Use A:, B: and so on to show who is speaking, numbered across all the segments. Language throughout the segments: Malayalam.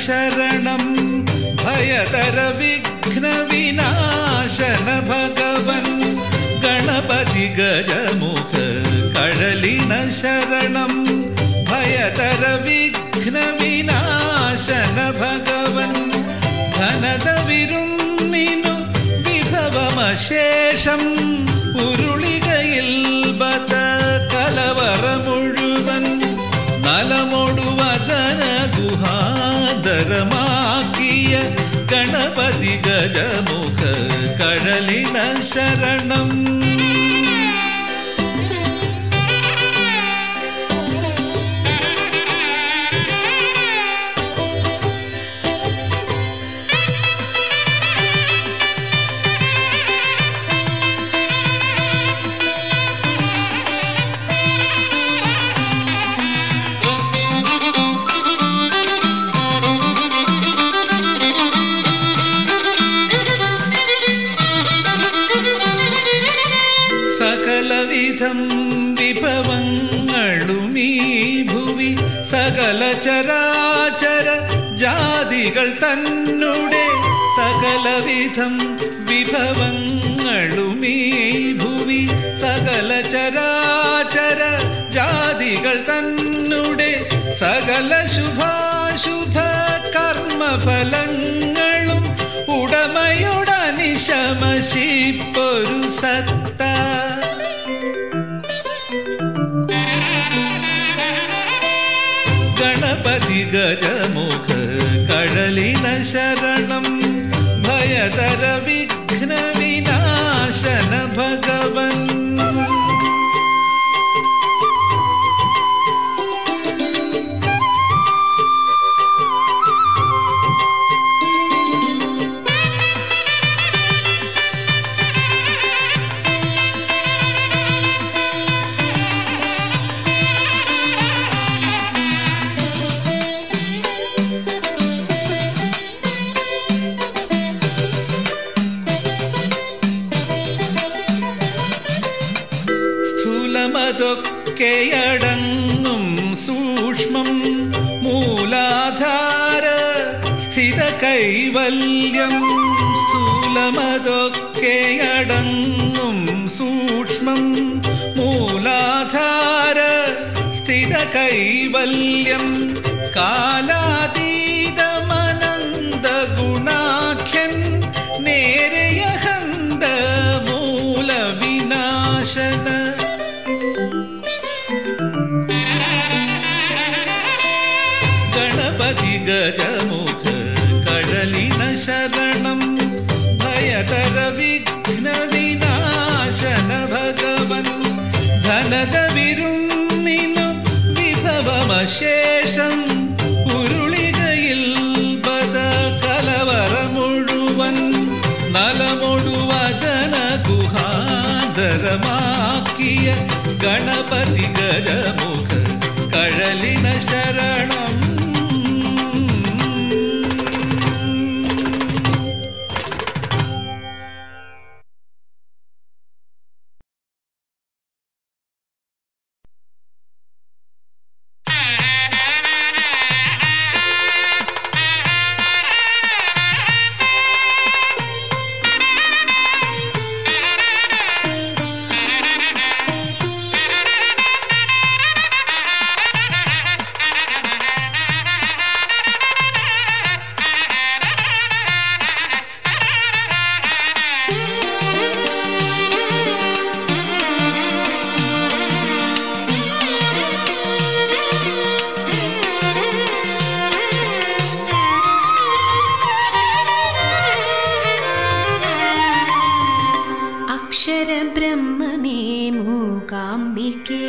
A: ശരണം ഭയതര വിഘ്ന വിനാശന ഭഗവൻ ഗണപതി ഗജമുഖ കഴലിന ശരണം ഭയതര വിഘ്ന വിനാശന ഭഗവൻ ധനത വിരുന്നിനു വിഭവമശേഷം ഉരുളികയിൽ ബത കലവറ മുഴുവൻ നലമൊടുവദന ഗുഹാദരമാക്കിയ ഗണപതി ഗജമുഖ കഴലിന ശരണം സകലവിധം വിഭവങ്ങളുമീ ഭുവി സകല ചരാചര ജാതികൾ തന്നുടെ സകലവിധം വിഭവങ്ങളുമീ ഭുവി സകല ചരാചര ജാതികൾ തന്നുടെ സകല ശുഭാശുഭ കർമ്മഫലങ്ങളും ഉടമയോടനിശമശിപ്പൊരു സത്ത ഗണപതി ഗജമുഖ കഴലിന ശരണം ഭയതര വിഘ്ന വിനാശന ഭഗവൻ ൊക്കെയടങ്ങും സൂക്ഷ്മം മൂലാധാര സ്ഥിത കൈവല്യം സ്ഥൂലമതൊക്കെയടങ്ങും സൂക്ഷ്മം മൂലാധാര സ്ഥിത കൈവല്യം കാലാതീതമനന്ത ഗുണാഖ്യൻ നേരയഹന്ത മൂലവിനാശന ഗണപതി ഗജമുഖ കഴലിന ശരണം ഭയതര വിഘ്ന വിനാശന ഭഗവൻ ധനത വിരുന്നിനു വിഭവമശേഷം ഉരുളികയിൽ ബത കലവറ മുഴുവൻ നലമൊടുവദന ഗുഹാദരമാക്കിയ ഗണപതി ഗജമുഖ കഴലിന ശരണം
B: अक्षरब्रह्मणे मूकाम्बिके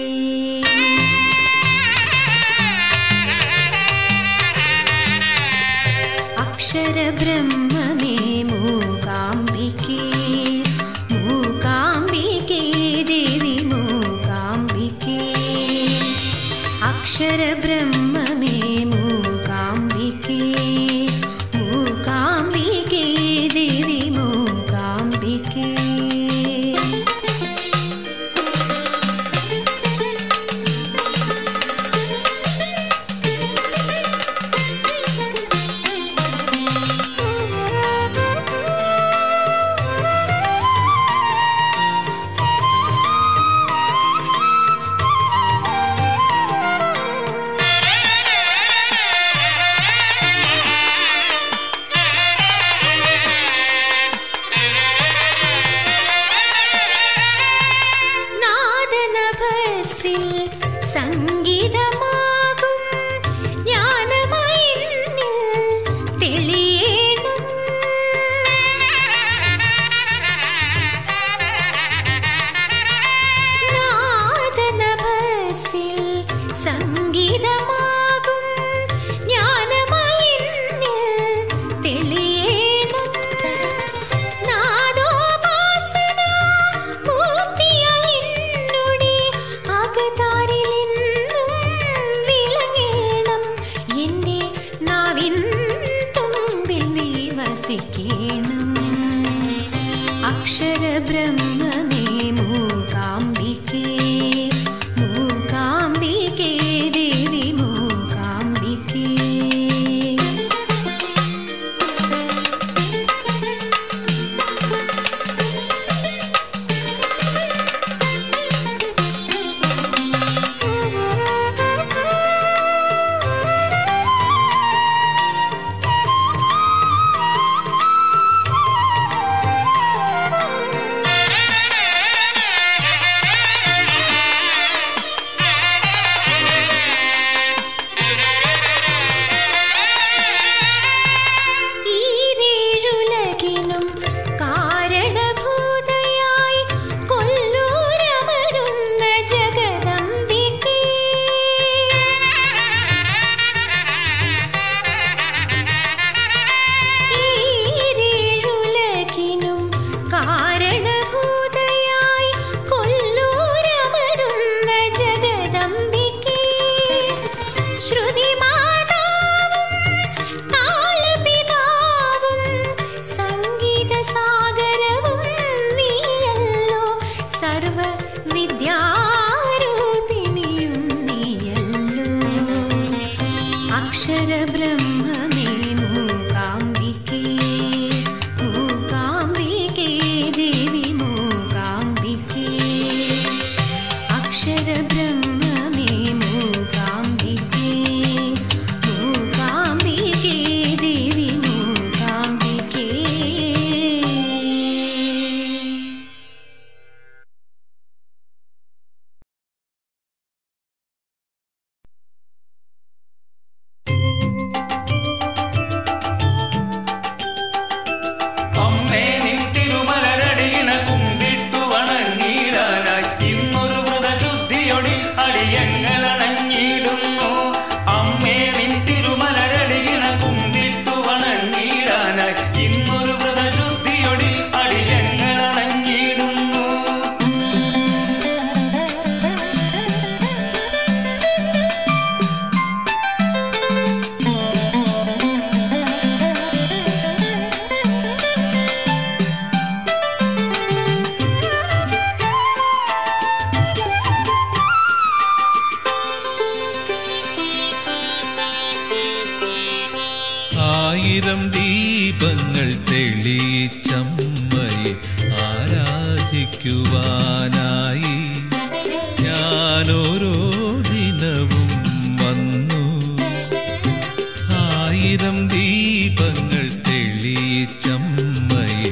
B: अक्षरब्रह्मणे मूकाम्बिके मूकाम्बिके देवी मूकाम्बिके अक्षरब्रह्मणे मूकाम्बिके मूकाम्बिके देवी मूकाम्बिके അക്ഷരബ്രഹ്മമേ മൂകാംബികേ മൂകാംബികേ ദേവി മൂകാംബികേ അക്ഷരബ്രഹ്മമേ മൂകാംബികേ മൂകാംബികേ ദേവി മൂകാംബികേ അക്ഷരബ്രഹ്മമേ മൂകാംബികേ മൂകാംബികേ ദേവി മൂകാംബികേ
A: ആയിരം ദീപങ്ങൾ തെളിയിച്ചമ്മയെ ആരാധിക്കുവാനായി ഞാനോരോ ദിനവും വന്നു. ആയിരം ദീപങ്ങൾ തെളിയിച്ചമ്മയെ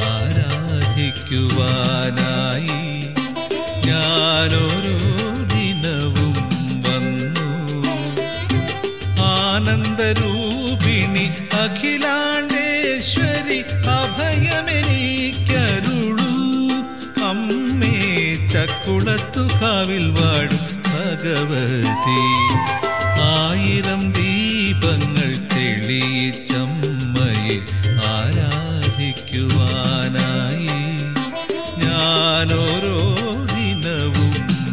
A: ആരാധിക്കുവാനായി ഞാനോരോ ദിനവും വന്നു. ആനന്ദരൂപിണി അഖിലാണ്ടേശ്വരി അഭയമെനിക്കരുളൂ. അമ്മേ ചക്കുളത്തുകാവിൽ വാഴും ഭഗവതി. ആയിരം ദീപങ്ങൾ തെളിയിച്ചമ്മയെ ആരാധിക്കുവാനായി ഞാനോരോ ദിനവും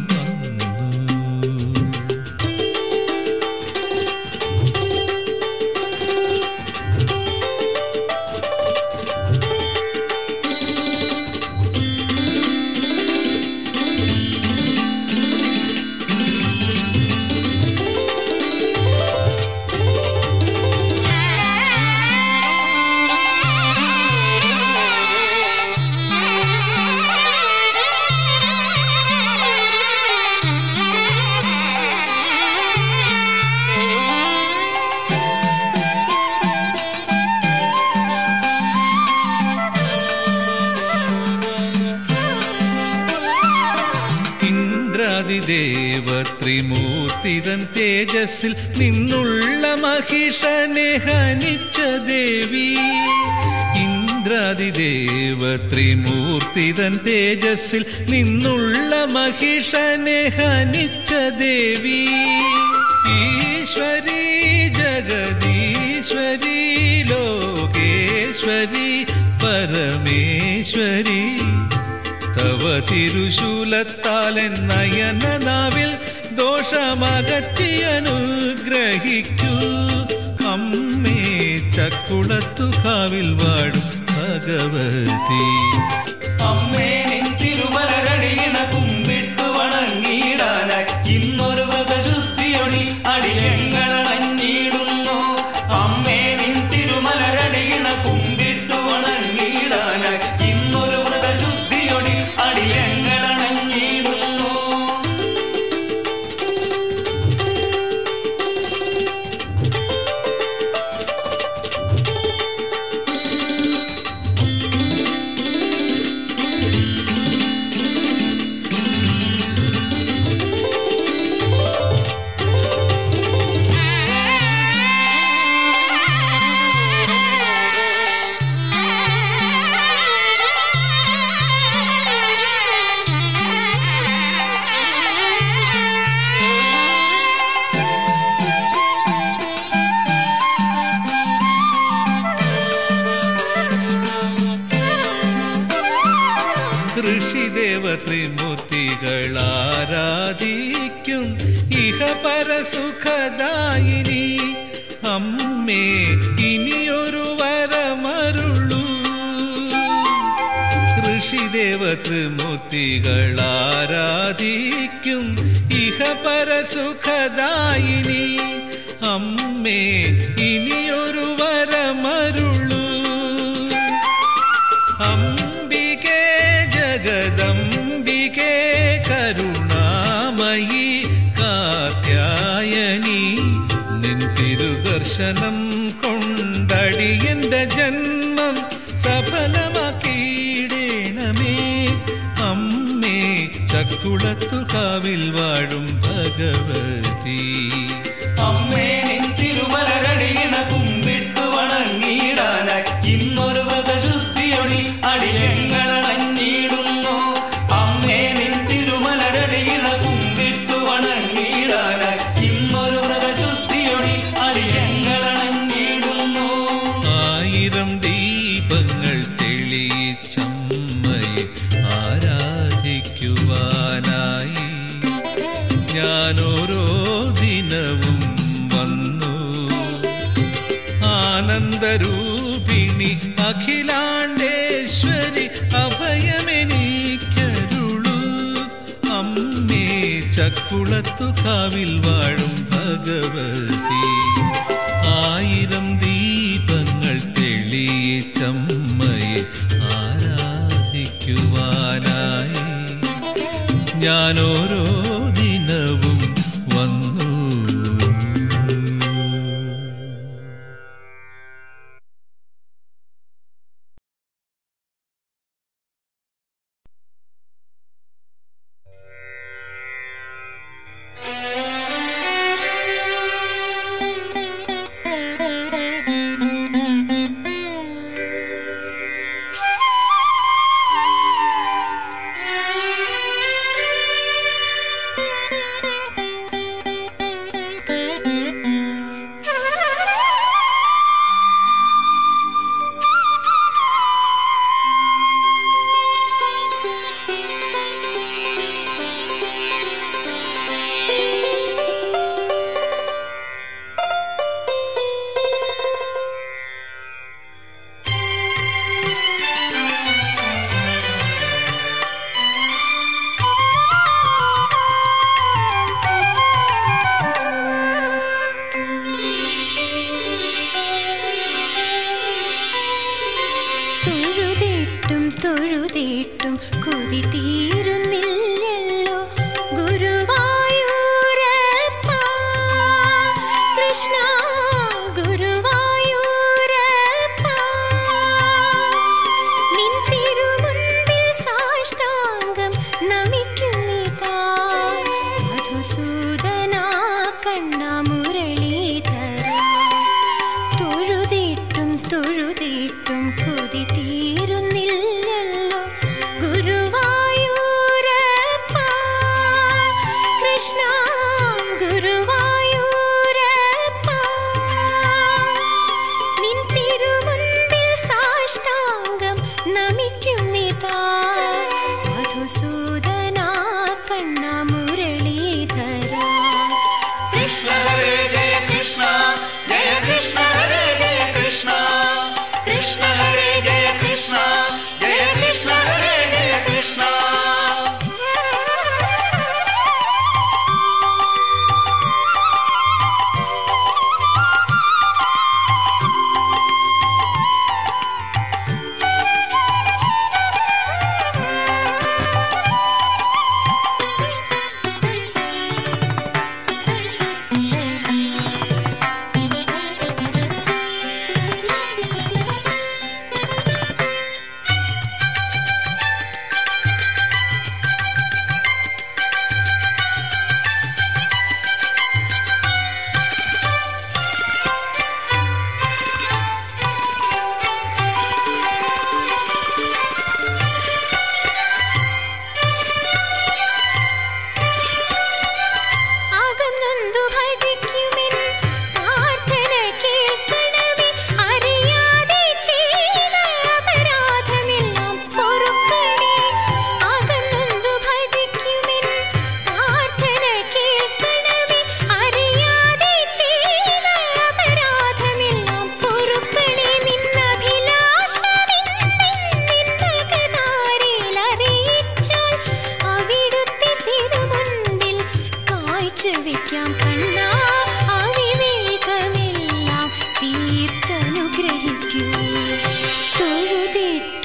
A: ത്രിമൂർത്തിതൻ തേജസ്സിൽ നിന്നുള്ള മഹിഷനെ ഹനിച്ച ദേവി. ഇന്ദ്രാതിദേവ ത്രിമൂർത്തിതൻ തേജസ്സിൽ നിന്നുള്ള മഹിഷനെ ഹനിച്ച ദേവി. ഈശ്വരി ജഗദീശ്വരി ലോകേശ്വരി പരമേശ്വരി തവ തിരുശൂലത്താലൻ നയനനാവിൽ ദോഷമകറ്റി അനുഗ്രഹിക്കൂ. അമ്മേ ചക്കുളത്തുകാവിൽ വാഴും ഭഗവതി.
C: അമ്മേ നിൻ തിരുമലരടിയിണ കുമ്പിട്ടു വണങ്ങിയിടാനായി ഇന്നൊരു വ്രതശുദ്ധിയൊടി അടിയങ്ങളണഞ്ഞിടുന്നു. അമ്മേ നിൻ തിരുമലരടിയിണ കുമ്പിട്ടു വണങ്ങിയിടാനായി ഇന്നൊരു വ്രതശുദ്ധിയൊടി അടിയങ്ങളണഞ്ഞിടുന്നു.
A: ഋഷിദേവത്രിമൂർത്തികളാരാധിക്കും ഇഹപരസുഖദായിനി. അമ്മേ ഇനിയൊരു വരമരുളൂ. ഋഷിദേവത്രിമൂർത്തികളാരാധിക്കും ഇഹപരസുഖദായിനി. അമ്മേ ഇനിയൊരു വരമരുളൂ. അംബികേ ജഗദംബികേ കരുണാമയി കാർത്യായനി. നിൻ തിരുദർശനം കൊണ്ടടിയന്റെ ജന്മം സഫലമാക്കിയിടേണമേ. അമ്മേ ചക്കുളത്തുകാവിൽ വാഴും ഭഗവതി.
C: അമ്മേ നിൻ തിരുമലരടിയിണ കുമ്പിട്ടു വണങ്ങിയിടാനായി ഇന്നൊരു വ്രതശുദ്ധിയൊടി അടിയങ്ങളണഞ്ഞിടുന്നു. അമ്മേ നിൻ തിരുമലരടിയിണ കുമ്പിട്ടു വണങ്ങിയിടാനായി ഇന്നൊരു വ്രതശുദ്ധിയൊടി അടിയങ്ങളണഞ്ഞിടുന്നു.
A: 1000 ദീപങ്ങൾ തെളിയിച്ചമ്മയെ ആരാധിക്കുവാനായി ഞാനോരോ ദിനവും വന്നു. ആനന്ദരൂപിണി അഖിലാണ്ടേശ്വരി അഭയമെനിക്കരുളൂ. അമ്മേ ചക്കുളത്തുകാവിൽ വാഴും ഭഗവതി. 1000 ദീപങ്ങൾ തെളിയിച്ചമ്മയെ ആരാധിക്കുവാനായി ഞാനോരോ ദിനവും വന്നു.
B: തൊഴുതിട്ടും കൊതി തീരുന്നില്ലല്ലോ ഗുരുവായൂരപ്പ. കൃഷ്ണ ഗുരുവായൂരപ്പ. നിൻ തിരുമുൻപിൽ സാഷ്ടാംഗം നമിക്കുന്നിതാ മധുസൂദനാ കണ്ണ മുരളീധര. തൊഴുതിട്ടും കൊതി തീരുന്നില്ലല്ലോ ഗുരുവായൂരപ്പ. കൃഷ്ണ ഗുരുവായൂരപ്പ. നിൻ തിരുമുൻപിൽ സാഷ്ടാംഗം നമിക്കുന്നിതാ മധുസൂദനാ കണ്ണ മുരളീധര.
C: കൃഷ്ണ ഹരേ ജയ കൃഷ്ണ ജയ കൃഷ്ണ ഹരേ ജയ കൃഷ്ണ. കൃഷ്ണ ഹരേ ജയ കൃഷ്ണ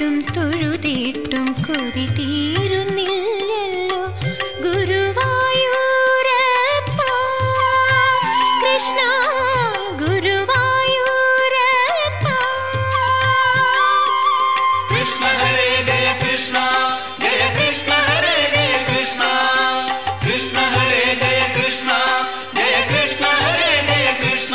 B: തൊഴുതിട്ടും കൊതി തീരുന്നില്ലല്ലോ ഗുരുവായൂരപ്പ കൃഷ്ണ ഗുരുവായൂരപ്പ.
C: കൃഷ്ണ ഹരേ ജയ കൃഷ്ണ ജയ കൃഷ്ണ ഹരേ ജയ കൃഷ്ണ കൃഷ്ണ ഹരേ ജയ കൃഷ്ണ ജയ കൃഷ്ണ ഹരേ ജയ കൃഷ്ണ.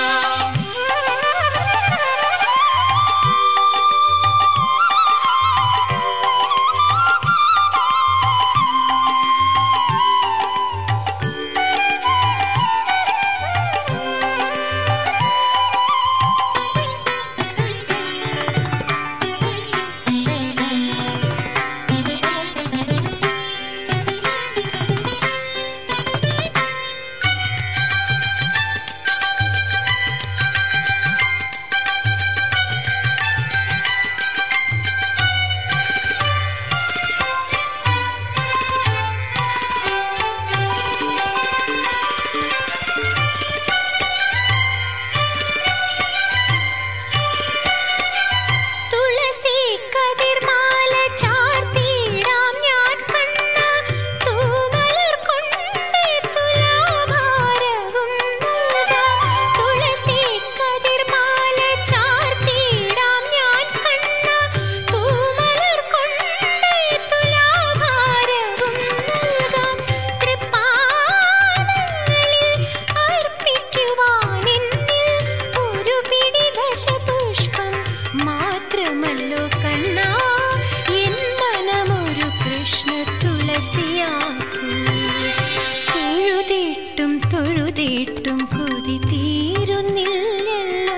C: തൊഴുതിട്ടും കൊതി തീരുന്നില്ലല്ലോ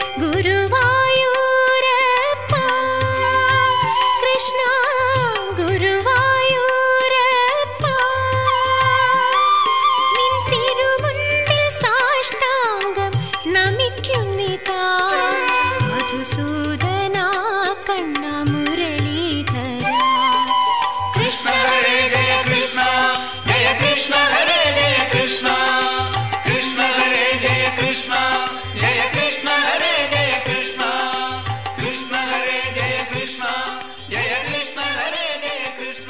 C: ഗുരുവായൂരപ്പ കൃഷ്ണ ഗുരുവായൂരപ്പ. നിൻ തിരുമുൻപിൽ സാഷ്ടാംഗം നമിക്കുന്നിതാ മധുസൂദനാ കണ്ണ മുരളീധര. കൃഷ്ണ ഹരേ ജയ കൃഷ്ണ ജയ കൃഷ്ണ ഹരേ ജയ കൃഷ്ണ കൃഷ്ണ ഹരേ ജയ കൃഷ്ണ ജയ കൃഷ്ണ ഹരേ ജയ കൃഷ്ണ കൃഷ്ണ ഹരേ ജയ കൃഷ്ണ ജയ കൃഷ്ണ ഹരേ ജയ കൃഷ്ണ.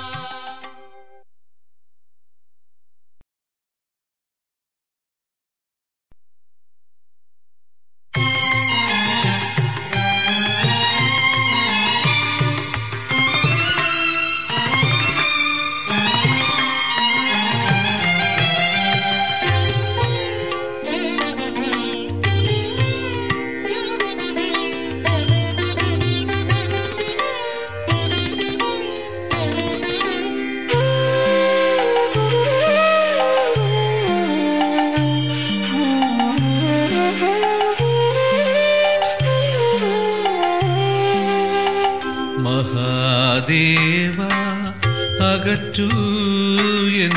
A: മഹാദേവ അകറ്റൂ എൻ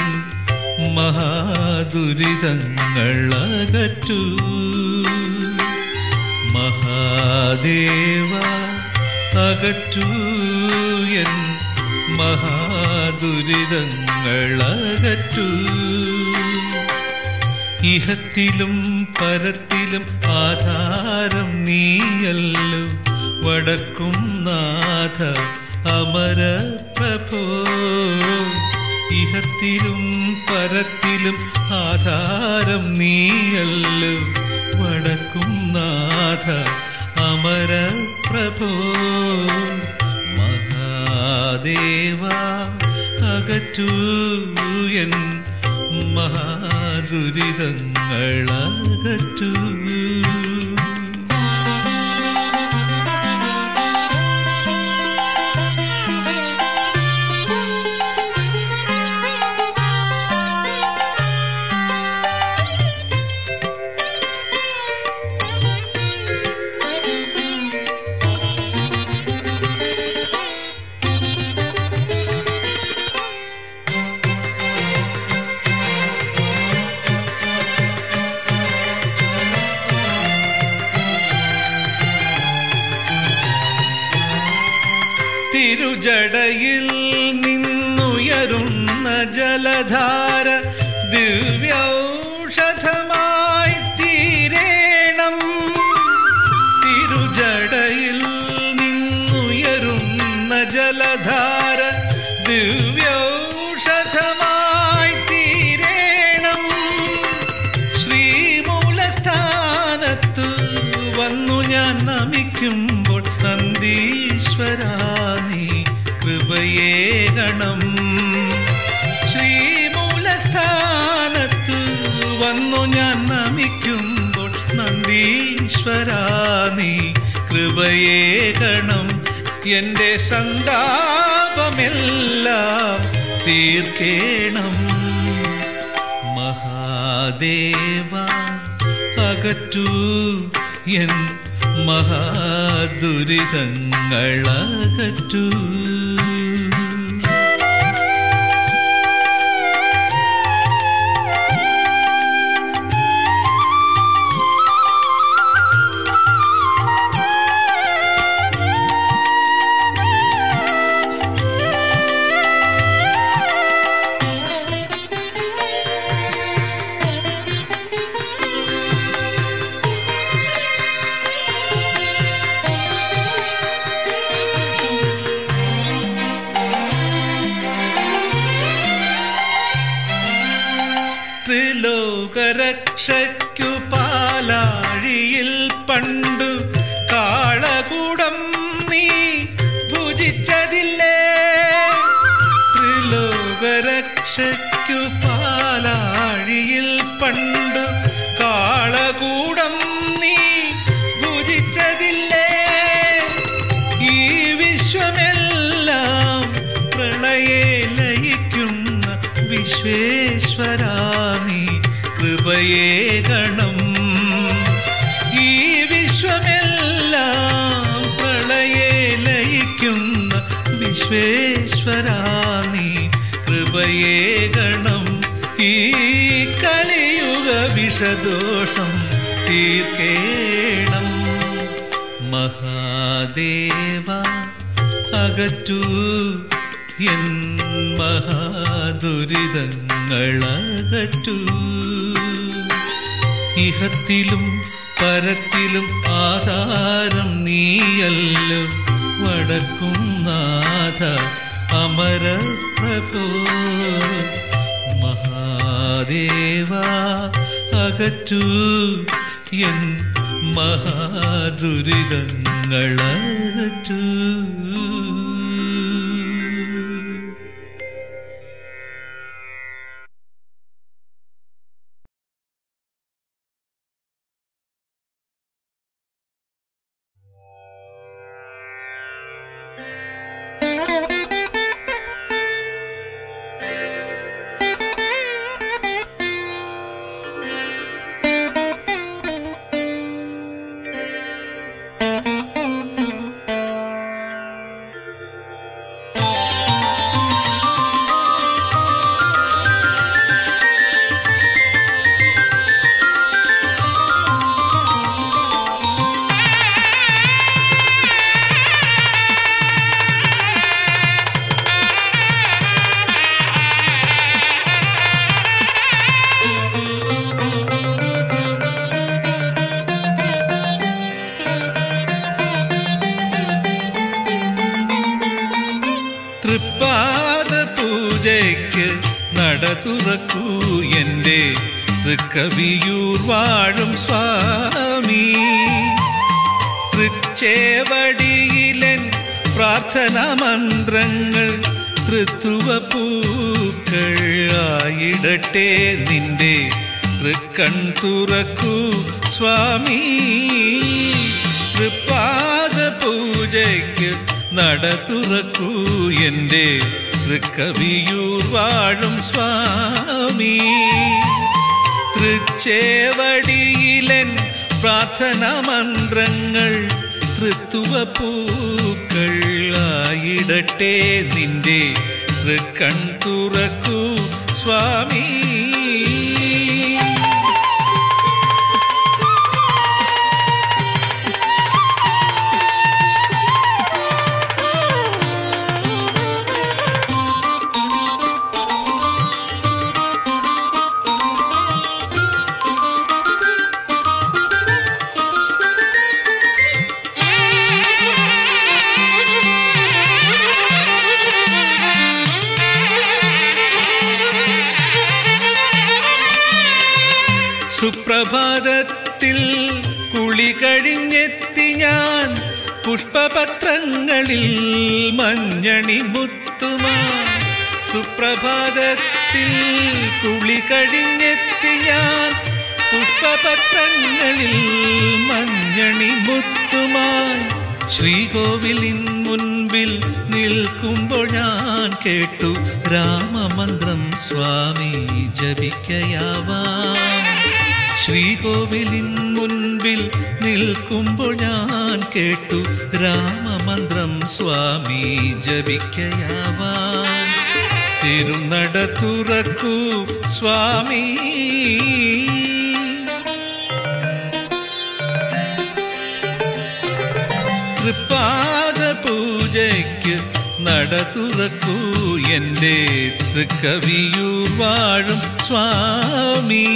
A: മഹാദുരിതങ്ങൾ അകറ്റൂ. മഹാദേവ അകറ്റൂ എൻ മഹാദുരിതങ്ങൾ അകറ്റൂ. ഇഹത്തിലും പരത്തിലും ആധാരം നീയല്ലോ വടക്കും നാഥ അമര പ്രഭോ. ഇഹത്തിലും പരത്തിലും ആധാരം നീയല്ലോ വടക്കും നാഥ അമര പ്രഭോ. മഹാദേവ അകറ്റൂ എൻ മഹാദുരിതങ്ങൾ അകറ്റൂ. തിരുജടയിൽ നിന്നുയരുന്ന ജലധാര ദിവ്യൗഷധമായി തീരേണം. തിരുജടയിൽ നിന്നുയരുന്ന ജലധാര ദിവ്യൗഷധമായി തീരേണം. ശ്രീമൂലസ്ഥാനത്തു വന്നു ഞാൻ നമിക്കുമ്പോൾ നന്ദീശ്വരാ നീ കൃപയേകണം. ശ്രീമൂലസ്ഥാനത്തു വന്നു ഞാൻ നമിക്കുമ്പോൾ നന്ദീശ്വരാ നീ കൃപയേകണം. എൻ്റെ സന്താപമെല്ലാം തീർക്കേണം. മഹാദേവ അകറ്റൂ എൻ മഹാദുരിതങ്ങളകറ്റൂ. ത്രിലോകരക്ഷയ്ക്കു പാലാഴിയിൽ പണ്ടു കാളകൂടം നീ ഭുജിച്ചതില്ലേ? ത്രിലോകരക്ഷയ്ക്കു പാലാഴിയിൽ പണ്ടു കാളകൂടം നീ ഭുജിച്ചതില്ലേ? ഈ വിശ്വമെല്ലാം പ്രളയെ ലയിക്കുന്ന വിശ്വേശ്വരാ നീ കൃപയേകണം. ഈ വിശ്വമെല്ലാം പ്രളയെ ലയിക്കുന്ന വിശ്വേശ്വരാ നീ കൃപയേകണം. ഈ കലിയുഗ വിഷദോഷം തീർക്കേണം. മഹാദേവ അകറ്റൂ എൻ മഹാദുരിതങ്ങളകറ്റൂ. ഇഹത്തിലും പരത്തിലും ആധാരം നീയല്ലോ വടക്കും നാഥ അമരപ്രഭോ. മഹാദേവ അകറ്റൂ എൻ മഹാദുരിതങ്ങളകറ്റൂ. തുറക്കൂ എൻ്റെ തൃക്കവിയൂർ വാഴും സ്വാമി. തൃച്ചേവടിയിലൻ പ്രാർത്ഥനാ മന്ത്രങ്ങൾ തൃത്വ പൂക്കൾ ആയിടട്ടെ. നിന്റെ തൃക്കൺ തുറക്കൂ സ്വാമി. തൃപ്പാദ പൂജയ്ക്ക് നട തുറക്കൂ എൻ്റെ തൃക്കവിയൂർ വാഴും സ്വാമി. തൃച്ചേവടിയിലൻ പ്രാർത്ഥനാ മന്ത്രങ്ങൾ തൃത്വ പൂക്കൾ ആയിടട്ടെ. നിന്റെ തൃക്കൺ തുറക്കൂ സ്വാമി. സുപ്രഭാതത്തിൽ കുളി കഴിഞ്ഞെത്തി ഞാൻ പുഷ്പപത്രങ്ങളിൽ മഞ്ഞണി മുത്തുമായി. സുപ്രഭാതത്തിൽ കുളി കഴിഞ്ഞെത്തി ഞാൻ പുഷ്പപത്രങ്ങളിൽ മഞ്ഞണി മുത്തുമായി. ശ്രീകോവിലിൻ മുൻപിൽ നിൽക്കുമ്പോൾ ഞാൻ കേട്ടു രാമമന്ത്രം സ്വാമി ജപിക്കയാവാം. ശ്രീകോവിലിൻ മുൻപിൽ നിൽക്കുമ്പോൾ ഞാൻ കേട്ടു രാമമന്ത്രം സ്വാമി ജപിക്കയാവാം. തിരുനട തുറക്കൂ സ്വാമി. തൃപ്പാദ പൂജയ്ക്ക് നട തുറക്കൂ എൻ്റെ തൃക്കവിയൂർ വാഴും സ്വാമി.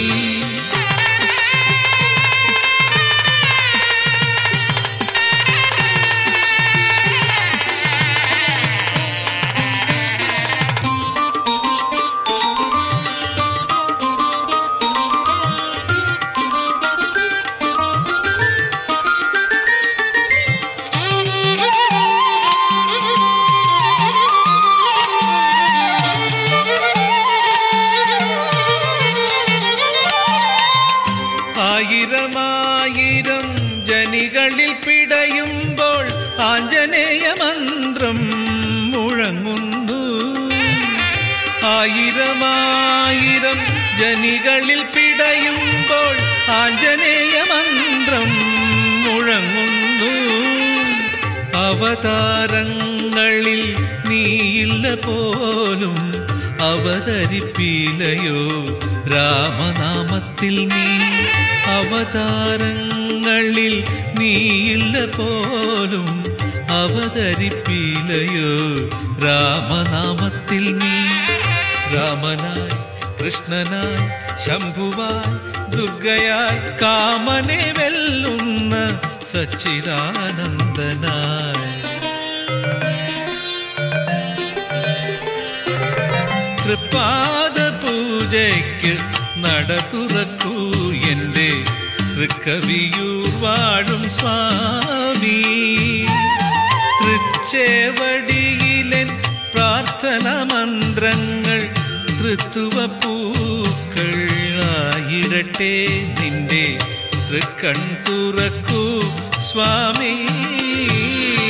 A: ആയിരമായിരം ജനികളിൽ പിടയുമ്പോൾ ആഞ്ജനേയ മന്ത്രം മുഴങ്ങുന്നു. ആയിരമായിരം ജനികളിൽ പിടയുമ്പോൾ ആഞ്ജനേയ മന്ത്രം മുഴങ്ങുന്നു. അവതാരങ്ങളിൽ നീയില്ല പോലും അവതരിപ്പിലയോ രാമനാമത്തിൽ നീ. അവതാരങ്ങളിൽ നീയില്ല പോലും അവതരിപ്പിലയോ രാമനാമത്തിൽ നീ. രാമനായി കൃഷ്ണനായി ശംഭുവായി ദുർഗയായി കാമനെ വെല്ലുന്ന സച്ചിദാനന്ദനായി. തൃപ്പാദ പൂജയ്ക്ക് നട തുറക്കൂ എൻ്റെ തൃക്കവിയൂർ വാഴും സ്വാമി. തൃച്ചേവടിയിലെൻ പ്രാർത്ഥന മന്ത്രങ്ങൾ തൃത്വ പൂക്കളായിടട്ടെ. നിന്റെ തൃക്കൺ തുറക്കൂ സ്വാമി.